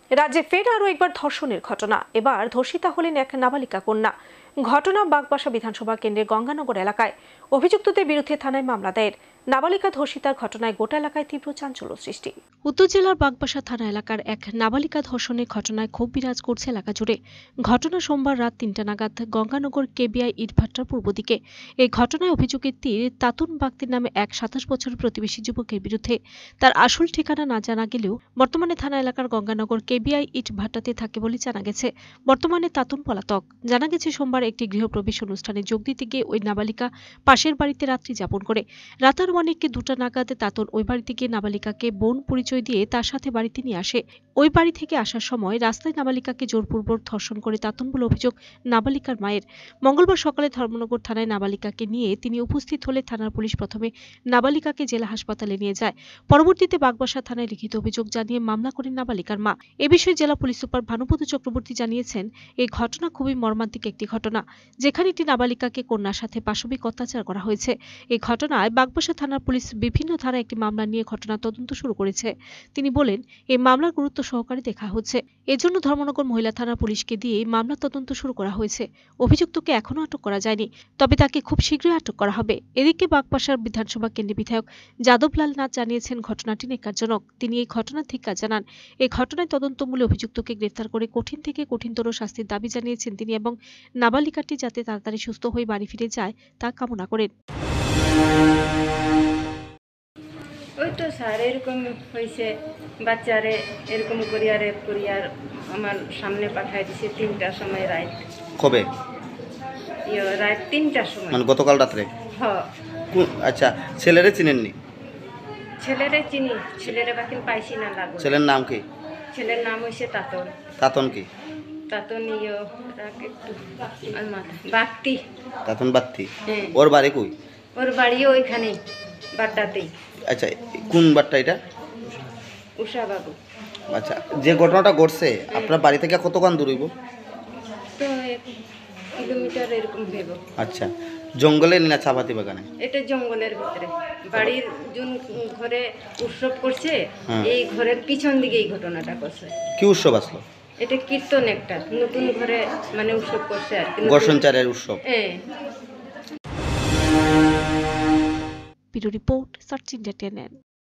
রাজ্যে ফের আরও একবার ধর্ষণের ঘটনা। এবার ধর্ষিতা হলেন এক নাবালিকা কন্যা। ঘটনা বাগবাসা বিধানসভা কেন্দ্রের গঙ্গানগর এলাকায়। অভিযুক্তদের বিরুদ্ধে থানায় মামলা দায়ের। নাবালিকা ধর্ষিতার ঘটনায় গোটা এলাকায় তীব্র চাঞ্চল্য সৃষ্টি। উত্তর জেলার বাগবাসা থানা এলাকার এক নাবালিকা ধর্ষণের ঘটনায় ক্ষোভ বিরাজ করছে এলাকা জুড়ে। ঘটনা সোমবার রাত ৩টা নাগাদ গঙ্গানগর কেবিআই ইটভাটার পূর্ব দিকে। এই ঘটনায় অভিযোগের তীর তাতুন বাগতির নামে এক ২৭ বছরের প্রতিবেশী যুবকের বিরুদ্ধে। তার আসল ঠিকানা না জানা গেলেও বর্তমানে থানা এলাকার গঙ্গানগর কেবিআই ইটভাটাতে থাকে বলে জানা গেছে। বর্তমানে তাতুন পলাতক। জানা গেছে সোমবার একটি গৃহপ্রবেশ অনুষ্ঠানে যোগ দিতে গিয়ে ওই নাবালিকা পাশের বাড়িতে রাত্রি যাপন করে। রাত আনুমানিক ২টা নাগাদ তাতুন ওই বাড়িতে গিয়ে নাবালিকাকে বোন পরিচয় দিয়ে তার সাথে বাড়িতে নিয়ে আসে। ওই বাড়ি থেকে আসার সময় রাস্তায় নাবালিকাকে জোরপূর্বক ধর্ষণ করে তাতুন বলে অভিযোগ নাবালিকার মায়ের। মঙ্গলবার সকালে ধর্মনগর থানায় নাবালিকাকে নিয়ে তিনি উপস্থিত হলে থানার পুলিশ প্রথমে নাবালিকাকে জেলা হাসপাতালে নিয়ে যায়। পরবর্তীতে বাগবাসা থানায় লিখিত অভিযোগ জানিয়ে মামলা করেন নাবালিকার মা। এ বিষয়ে জেলা পুলিশ সুপার ভানুপদ চক্রবর্তী জানিয়েছেন, এই ঘটনা খুবই মর্মান্তিক একটি ঘটনা, যেখানে একটি নাবালিকাকে কন্যার সাথে পাশবিক অত্যাচার করা হয়েছে। এই ঘটনায় বাগবাসা থানার পুলিশ বিভিন্ন ধারায় একটি মামলা নিয়ে ঘটনা তদন্ত শুরু করেছে। তিনি বলেন, এই মামলার গুরুত্ব সহকারে দেখা হচ্ছে। এজন্য ধর্মনগর মহিলা থানার পুলিশকে দিয়ে মামলা তদন্ত শুরু করা হয়েছে। অভিযুক্তকে এখনো আটক করা যায়নি, তবে তাকে খুব শীঘ্রই আটক করা হবে। এদিকে বাগবাসার বিধানসভা কেন্দ্রের বিধায়ক যাদবলাল নাথ জানিয়েছেন, ঘটনাটি ন্যাক্কারজনক। তিনি এই ঘটনার ধিক্কার জানান। এই ঘটনায় তদন্তমূলে অভিযুক্তকে গ্রেফতার করে কঠিন থেকে কঠিনতর শাস্তির দাবি জানিয়েছেন তিনি এবং নাবালিকাটি যাতে তাড়াতাড়ি সুস্থ হয়ে বাড়ি ফিরে যায় তা কামনা করেন। ওই তো স্যার এরকম হয়েছে, বাচ্চারে এরকম করিয়া রেপ করিয়ার আমার সামনে পাঠাই দিছে ৩টার সময় রাত। কবে? রাত ৩টার সময়, মানে গতকাল রাত্রে? হ্যাঁ। আচ্ছা, ছেলেরে চিনেননি? ছেলেরে চিনি, ছেলেরে বাকি পাইছি না লাগো। ছেলের নাম কি? ছেলের নাম হয়েছে তাতন। তাতন কি? তাতন বাগতি। তাতন বাত্তি? হ্যাঁ। ওর বাড়ি কই? ওর বাড়িও ওইখানে বাড্ডাতেই। আচ্ছা, কোন বাড়িটা এটা? উষা বাবু। আচ্ছা, যে ঘটনাটা ঘটছে আপনার বাড়ি থেকে কতক্ষণ দূর হইব? তো 1 কিলোমিটার এরকম হইব। আচ্ছা, জঙ্গলে না চাপাতি বাগানে? এটা জঙ্গলের ভিতরে। বাড়ির যোন ঘরে উৎসব করছে, হ্যাঁ। এই ঘরের পিছন দিকে এই ঘটনাটা করছে। কি উৎসব আসলো? এটা কীর্তন একটা নতুন ঘরে মানে উৎসব করছে আর কি। গর্ষণচারের উৎসব। হ্যাঁ। Bureau report, search India 10।